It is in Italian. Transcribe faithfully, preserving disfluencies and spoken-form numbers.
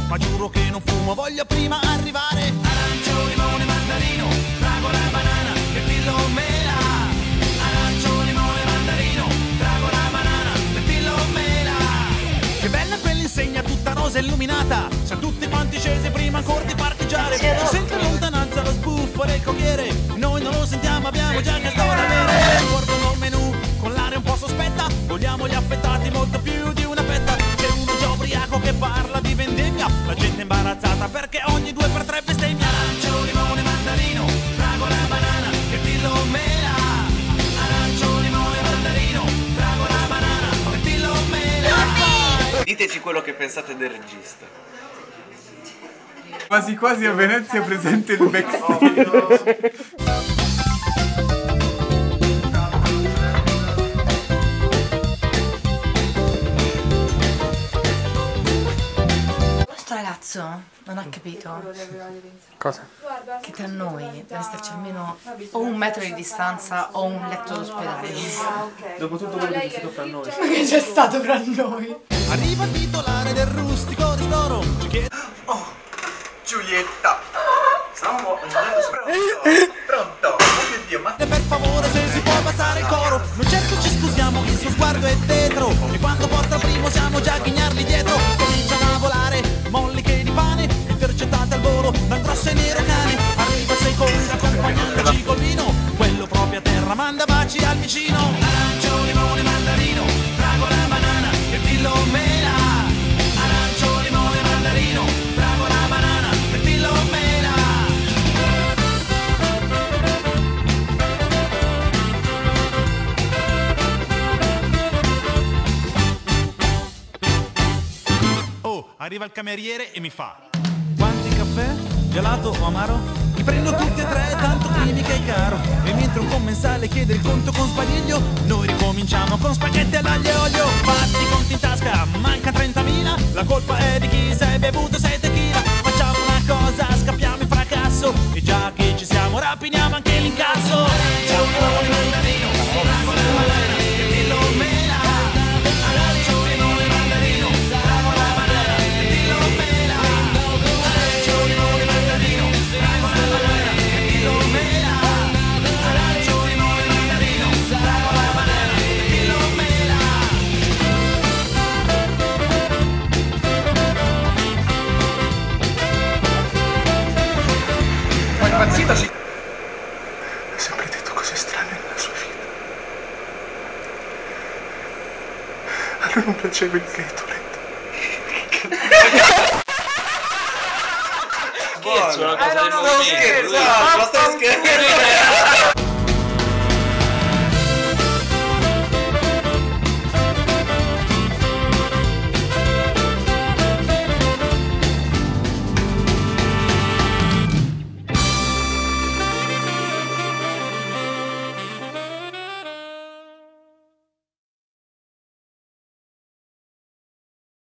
ma giuro che non fumo, voglio prima arrivare. Arancio, limone, mandarino, fragola e banana, che pillo o mela. Arancio, limone, mandarino, fragola e banana, che pillo o mela. Che bella quell'insegna tutta rosa illuminata, siamo tutti quanti scesi prima ancora di parcheggiare. Si sente in lontananza lo sbuffo del cocchiere, noi non lo sentiamo, abbiamo già che stavo da bere. Guardano il menù con l'aria un po' sospetta, vogliamo gli affettati molto più di una fetta. C'è uno già ubriaco che parla di vendemmia, la gente imbarazzata perché ogni due per tre bestemmia. Arancio, limone, mandarino, fragola e banana, che pillo o mela. Arancio, limone, mandarino, fragola e banana, che pillo o mela. Diteci quello che pensate del regista. Quasi quasi a Venezia presente il backstage. Questo ragazzo non ha capito Cosa? che tra noi deve esserci almeno o un metro di distanza o un letto d'ospedale. Dopo tutto quello che c'è stato fra noi. Che c'è stato fra noi? Arriva il titolare del rustico ristoro, ci chiede... Oh, Giulietta. Stavamo... Pronto? Pronto? Oh mio Dio, ma... Per favore, se si può passare il coro, non certo ci scusiamo, il suo sguardo è tetro, e quando porta primo siamo già a ghignarli dietro. Cominciano a volare molliche di pane, intercettate al volo dal grosso e nero cane. Arriva il secondo accompagnandoci col vino, quello proprio a terra manda baci al vicino. Arancio, limone, mandarino, fragola e banana, che pillo o mela. Arancio, limone, mandarino, fragola e banana, che pillo o mela. Arriva il cameriere e mi fa: quanti caffè? Gelato o amaro? Li prendo tutti e tre, tanto chimica è caro. E mentre un commensale chiede il conto con sbadiglio, noi ricominciamo con spaghetti all'aglio e olio. Fatti i conti in tasca, manca trentamila, la colpa è di chi si è bevuto sei tequila. Facciamo una cosa, scappiamo in fracasso, e già che ci siamo rapiniamo anche l'incasso. Ciao, limone, mandarino, fragola e banana, che pillo o mela. Arancio, limone, mandarino, fragola e banana, che pillo o mela. Arancio, limone, mandarino, fragola e banana, che pillo o mela. Arancio, limone, mandarino, fragola e banana, che pillo o mela. Ma impazzita si... Ha sempre detto cose strane nella sua vita. A lui non piaceva il Gatorade. Buono, una cosa del momento. Scherzo, ma stai scherzando?